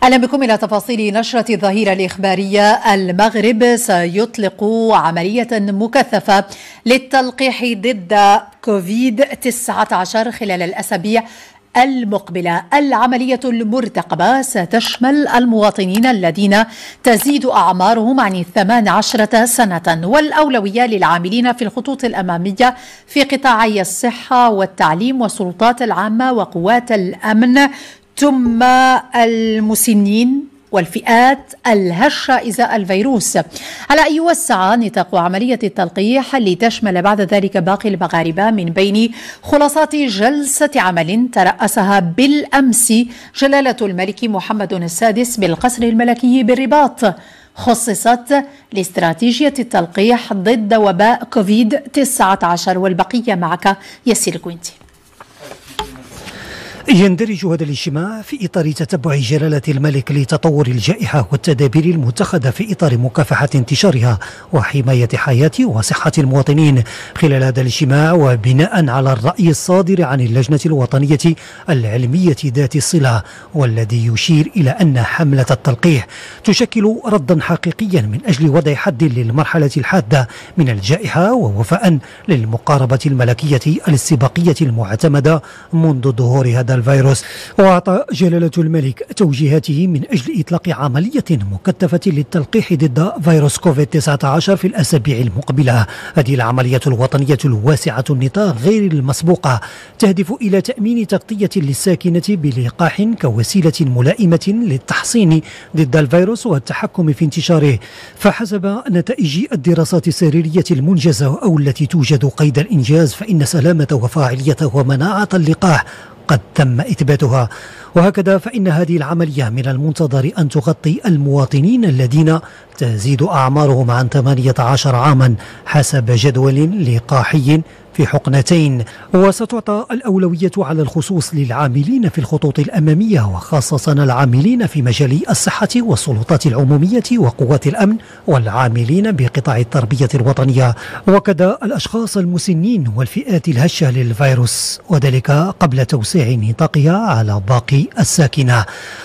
أهلا بكم إلى تفاصيل نشرة الظهيرة الإخبارية. المغرب سيطلق عملية مكثفة للتلقيح ضد كوفيد-19 خلال الأسابيع المقبلة. العملية المرتقبة ستشمل المواطنين الذين تزيد أعمارهم عن 18 سنة، والأولوية للعاملين في الخطوط الأمامية في قطاعي الصحة والتعليم والسلطات العامة وقوات الأمن، ثم المسنين والفئات الهشة إزاء الفيروس، على أن يوسع نطاق عملية التلقيح لتشمل بعد ذلك باقي المغاربة، من بين خلاصات جلسة عمل ترأسها بالأمس جلالة الملك محمد السادس بالقصر الملكي بالرباط، خصصت لاستراتيجية التلقيح ضد وباء كوفيد-19. والبقية معك ياسر كوينتي. يندرج هذا الاجتماع في إطار تتبع جلالة الملك لتطور الجائحة والتدابير المتخذة في إطار مكافحة انتشارها وحماية حياة وصحة المواطنين. خلال هذا الاجتماع وبناء على الرأي الصادر عن اللجنة الوطنية العلمية ذات الصلة، والذي يشير إلى أن حملة التلقيح تشكل ردا حقيقيا من أجل وضع حد للمرحلة الحادة من الجائحة، ووفاء للمقاربة الملكية الاستباقية المعتمدة منذ ظهور هذا الفيروس. وأعطى جلالة الملك توجيهاته من أجل إطلاق عملية مكثفة للتلقيح ضد فيروس كوفيد-19 في الأسابيع المقبلة. هذه العملية الوطنية الواسعة النطاق غير المسبوقة تهدف إلى تأمين تغطية للساكنة بلقاح كوسيلة ملائمة للتحصين ضد الفيروس والتحكم في انتشاره. فحسب نتائج الدراسات السريرية المنجزة أو التي توجد قيد الإنجاز، فإن سلامة وفاعلية ومناعة اللقاح قد تم إثباتها. وهكذا فإن هذه العملية من المنتظر أن تغطي المواطنين الذين تزيد أعمارهم عن 18 عاما حسب جدول لقاحي في حقنتين. وستعطى الأولوية على الخصوص للعاملين في الخطوط الأمامية، وخاصة العاملين في مجال الصحة والسلطات العمومية وقوات الأمن والعاملين بقطاع التربية الوطنية، وكذا الأشخاص المسنين والفئات الهشة للفيروس، وذلك قبل توسيع نطاقها على باقي الساكنة.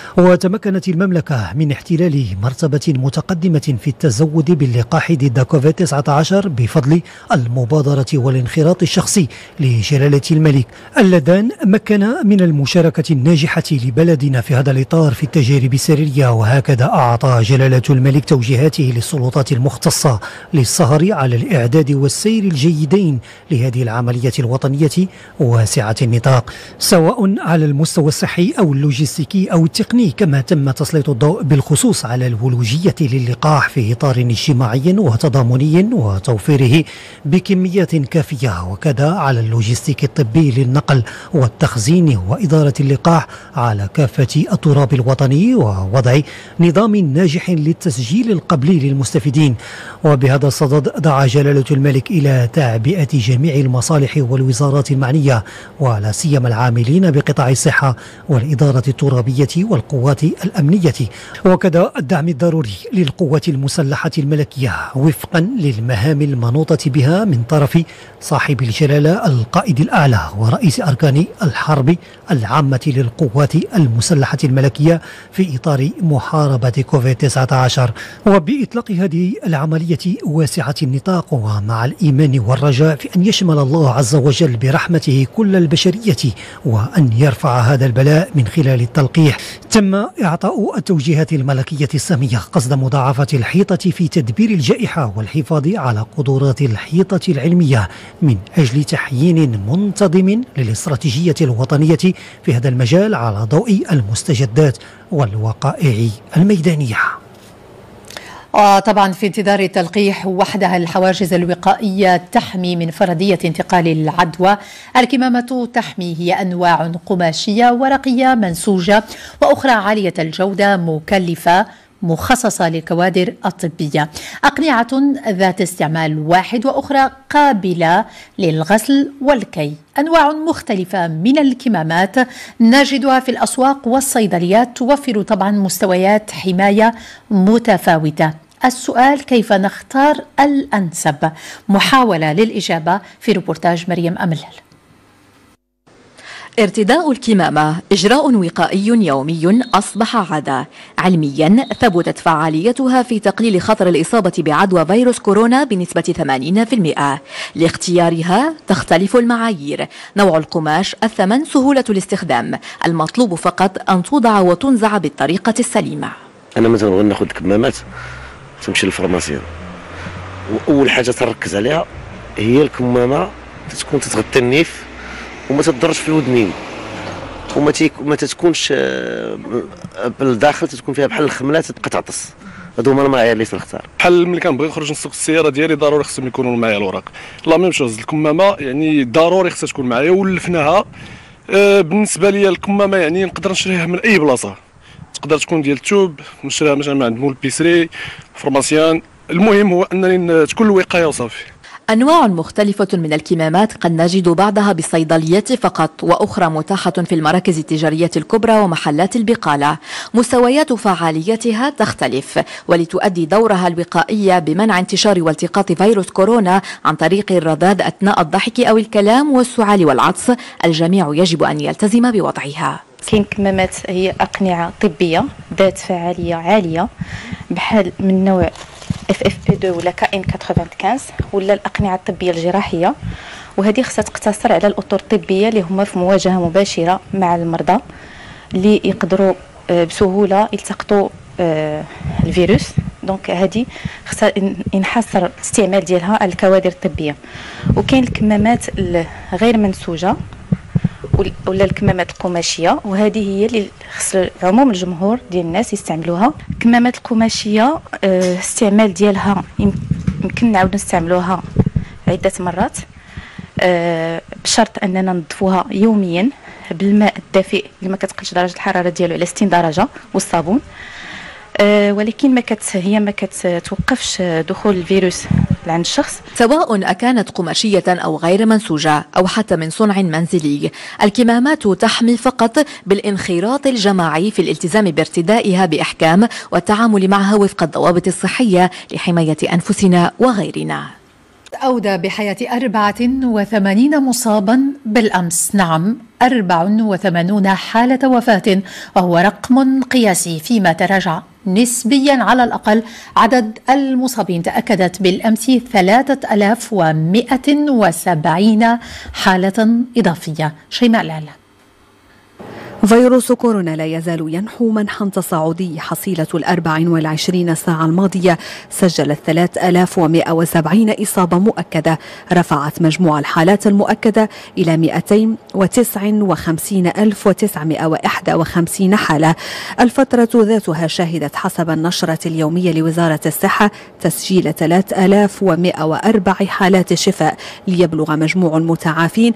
وتمكنت المملكة من احتلال مرتبة متقدمة في التزود باللقاح ضد كوفيد-19 بفضل المبادرة والانخراط الشخصي لجلالة الملك، اللذان مكن من المشاركة الناجحة لبلدنا في هذا الإطار في التجارب السريرية. وهكذا أعطى جلالة الملك توجيهاته للسلطات المختصة للسهر على الإعداد والسير الجيدين لهذه العملية الوطنية واسعة النطاق، سواء على المستوى الصحي أو اللوجستيكي أو التقني، كما تم تسليط الضوء بالخصوص على الولوجية للقاح في إطار اجتماعي وتضامني وتوفيره بكميات كافية، وكذا على اللوجستيك الطبي للنقل والتخزين وإدارة اللقاح على كافة التراب الوطني، ووضع نظام ناجح للتسجيل القبلي للمستفيدين. وبهذا الصدد دعا جلالة الملك إلى تعبئة جميع المصالح والوزارات المعنية، ولا سيما العاملين بقطاع الصحة والإدارة الترابية والقوات الأمنية، وكذا الدعم الضروري للقوات المسلحة الملكية وفقا للمهام المنوطة بها من طرف صاحب الجلالة القائد الأعلى ورئيس أركان الحرب العامة للقوات المسلحة الملكية في إطار محاربة كوفيد-19. وبإطلاق هذه العملية واسعة النطاق ومع الإيمان والرجاء في أن يشمل الله عز وجل برحمته كل البشرية وأن يرفع هذا البلاء من خلال التلقيح، تم إعطاء التوجيهات الملكية السامية قصد مضاعفة الحيطة في تدبير الجائحة والحفاظ على قدرات الحيطة العلمية من أجل تحيين منتظم للاستراتيجية الوطنية في هذا المجال على ضوء المستجدات والوقائع الميدانية. طبعا في انتظار التلقيح وحدها الحواجز الوقائية تحمي من فرضية انتقال العدوى. الكمامة تحمي، هي أنواع قماشية ورقية منسوجة وأخرى عالية الجودة مكلفة مخصصة للكوادر الطبية، أقنعة ذات استعمال واحد وأخرى قابلة للغسل والكي. أنواع مختلفة من الكمامات نجدها في الأسواق والصيدليات، توفر طبعا مستويات حماية متفاوتة. السؤال: كيف نختار الأنسب؟ محاولة للإجابة في ريبورتاج مريم أملل. ارتداء الكمامة إجراء وقائي يومي أصبح عادة. علميا ثبتت فعاليتها في تقليل خطر الإصابة بعدوى فيروس كورونا بنسبة 80%. لاختيارها تختلف المعايير: نوع القماش، الثمن، سهولة الاستخدام. المطلوب فقط أن توضع وتنزع بالطريقة السليمة. أنا مثلا بغيت ناخذ الكمامات تمشي للفارماسيون، وأول حاجة تركز عليها هي الكمامة تكون تتغطي النيف وما تضرش في الودنين، وما تكونش بالداخل تكون فيها بحال الخملات تبقى تعطس. هادو هما المعايير اللي تنختار. بحال ملي كنبغي نخرج نسوق السياره ديالي ضروري خصهم يكونوا معايا الوراق. لا ميم شوز الكمامه يعني ضروري خصها تكون معايا ولفناها. بالنسبه لي الكمامه يعني نقدر نشريها من اي بلاصه، تقدر تكون ديال التوب، نشريها مثلا من عند مول بيسري، فارماسيان. المهم هو انني تكون الوقايه وصافي. أنواع مختلفة من الكمامات قد نجد بعضها بالصيدليات فقط، وأخرى متاحة في المراكز التجارية الكبرى ومحلات البقالة. مستويات فعاليتها تختلف، ولتؤدي دورها الوقائي بمنع انتشار والتقاط فيروس كورونا عن طريق الرذاذ أثناء الضحك أو الكلام والسعال والعطس، الجميع يجب أن يلتزم بوضعها. كاين كمامات هي أقنعة طبية ذات فعالية عالية بحال من نوع FFP2 ولا KN95 ولا الأقنعة الطبية الجراحية، وهذه خصها تقتصر على الأطر الطبية اللي هما في مواجهة مباشرة مع المرضى اللي يقدروا بسهولة يلتقطوا الفيروس. دونك هذه خصها ينحصر الاستعمال ديالها على الكوادر الطبية. وكاين الكمامات غير منسوجة ولا الكمامات القماشيه، وهذه هي اللي خص عموم الجمهور ديال الناس يستعملوها. الكمامات القماشيه الاستعمال ديالها يمكن نعاود نستعملوها عده مرات بشرط اننا ننظفوها يوميا بالماء الدافئ اللي ما كتقلش درجه الحراره ديالو على 60 درجه والصابون، ولكن هي ما كتوقفش دخول الفيروس لعند الشخص، سواء أكانت قماشية أو غير منسوجة أو حتى من صنع منزلي. الكمامات تحمي فقط بالانخراط الجماعي في الالتزام بارتدائها بإحكام والتعامل معها وفق الضوابط الصحية لحماية أنفسنا وغيرنا. أودى بحياة 84 مصابا بالأمس. نعم، 84 حالة وفاة، وهو رقم قياسي، فيما تراجع نسبيا على الأقل عدد المصابين. تأكدت بالأمس 3170 حالة إضافية. شيماء لالا. فيروس كورونا لا يزال ينحو منحا تصاعدي. حصيلة 24 ساعة الماضية سجلت 3170 إصابة مؤكدة، رفعت مجموع الحالات المؤكدة إلى 259,951 حالة. الفترة ذاتها شهدت حسب النشرة اليومية لوزارة الصحة تسجيل 3104 حالات شفاء، ليبلغ مجموع المتعافين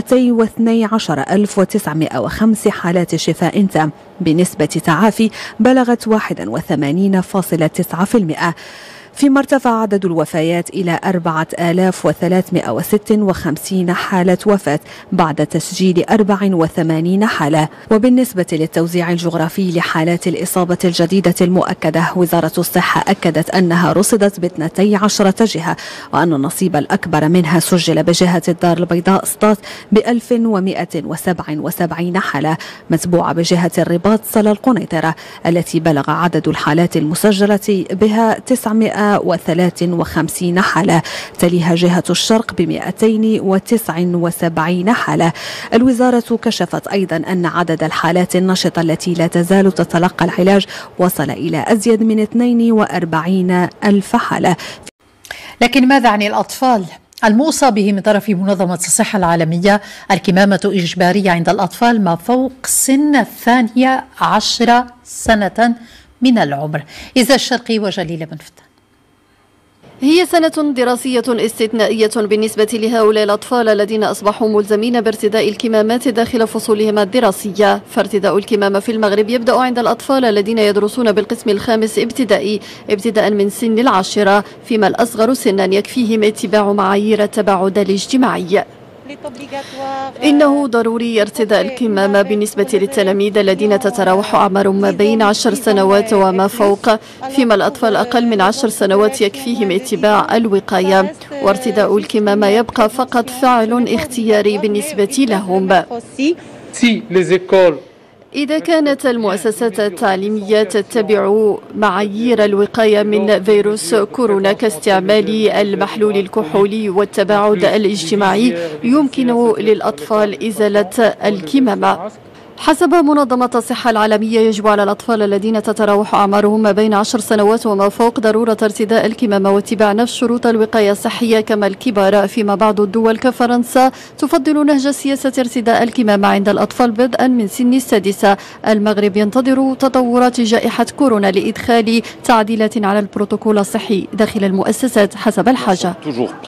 212,905 حالات شفاء تام بنسبة تعافي بلغت 81.9%. فيما ارتفع عدد الوفيات إلى 4356 حالة وفاة بعد تسجيل 84 حالة. وبالنسبة للتوزيع الجغرافي لحالات الإصابة الجديدة المؤكدة، وزارة الصحة أكدت أنها رصدت ب12 جهة، وأن النصيب الأكبر منها سجل بجهة الدار البيضاء سطات ب1177 حالة، متبوعة بجهة الرباط صلى القنيطرة التي بلغ عدد الحالات المسجلة بها 953 حالة، تليها جهة الشرق ب279 حالة. الوزارة كشفت أيضا أن عدد الحالات النشطة التي لا تزال تتلقى العلاج وصل إلى أزيد من 42 ألف حالة. لكن ماذا عن الأطفال؟ الموصى به من طرف منظمة الصحة العالمية الكمامة إجبارية عند الأطفال ما فوق سن 12 سنة من العمر. إذا الشرقي وجليل بن فتان. هي سنة دراسية استثنائية بالنسبة لهؤلاء الأطفال الذين أصبحوا ملزمين بارتداء الكمامات داخل فصولهم الدراسية. فارتداء الكمامة في المغرب يبدأ عند الأطفال الذين يدرسون بالقسم الخامس ابتدائي ابتداء من سن 10، فيما الأصغر سنا يكفيهم اتباع معايير التباعد الاجتماعي. إنه ضروري ارتداء الكمامة بالنسبة للتلاميذ الذين تتراوح أعمارهم ما بين 10 سنوات وما فوق، فيما الأطفال أقل من 10 سنوات يكفيهم اتباع الوقاية، وارتداء الكمامة يبقى فقط فعل اختياري بالنسبة لهم. إذا كانت المؤسسات التعليمية تتبع معايير الوقاية من فيروس كورونا كاستعمال المحلول الكحولي والتباعد الاجتماعي، يمكن للأطفال إزالة الكمامة. حسب منظمة الصحة العالمية، يجب على الأطفال الذين تتراوح أعمارهم ما بين 10 سنوات وما فوق ضرورة ارتداء الكمامة واتباع نفس شروط الوقاية الصحية كما الكبار، فيما بعض الدول كفرنسا تفضل نهج سياسة ارتداء الكمامة عند الأطفال بدءا من سن السادسة. المغرب ينتظر تطورات جائحة كورونا لإدخال تعديلات على البروتوكول الصحي داخل المؤسسات حسب الحاجة.